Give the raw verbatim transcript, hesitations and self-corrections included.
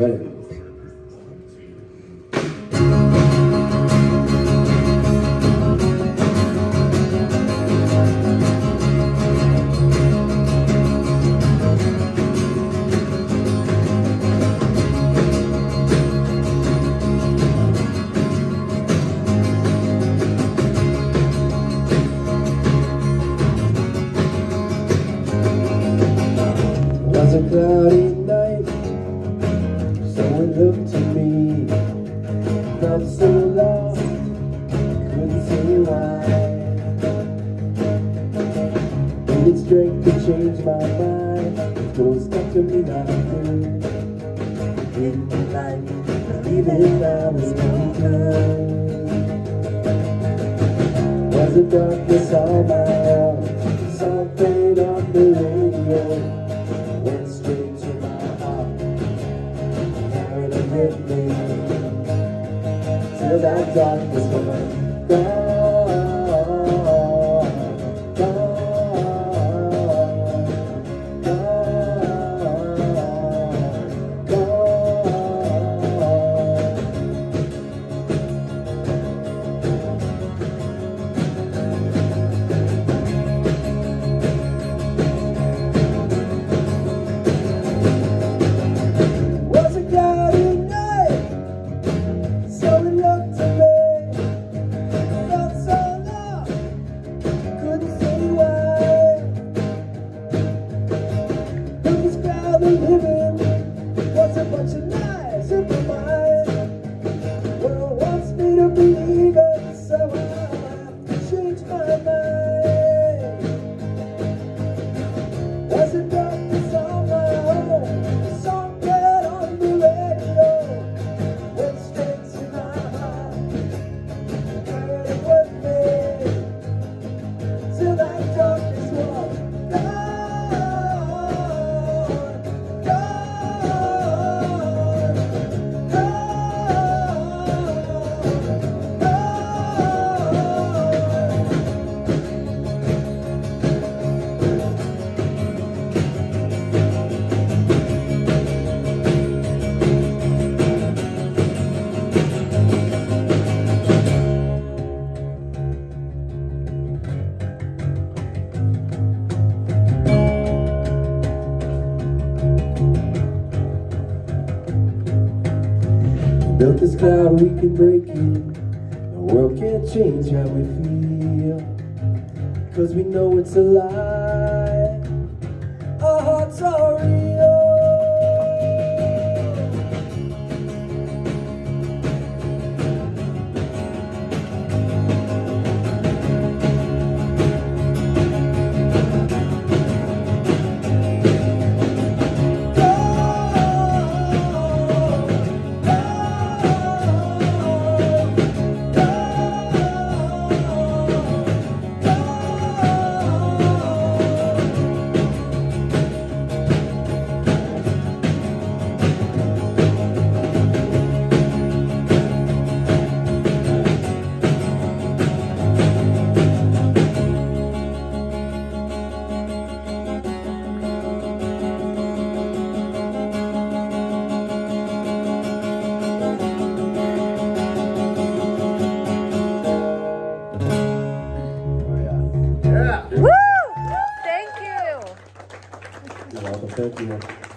Ready? It was a cloudy night, someone looked at me, felt so lost, couldn't see why. Needed strength to change my mind, it was stuck to me like glue. Didn't like believing I was coming through. Was a darkness all my own, song played on the radio. Went straight to my heart, carried it with me, till that darkness was gone, gone, gone, gone. What's a bunch of lies in my mind? World wants me to believe it, so I have to change my mind. Was it darkness on my own? A song played on the radio, went straight to my heart, carried it with me, till that darkness was gone. Built this cloud we can break it. The world can't change how we feel, 'cause we know it's a lie. Our hearts are real. Woo! Thank you. You're welcome. Thank you.